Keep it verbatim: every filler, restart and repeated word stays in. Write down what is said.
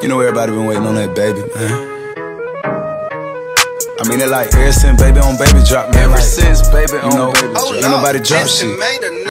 You know everybody been waiting on that baby, man. I mean it like ever since baby on baby drop, man. Ever like, since baby on you know, baby drop. Ain't nobody drop shit.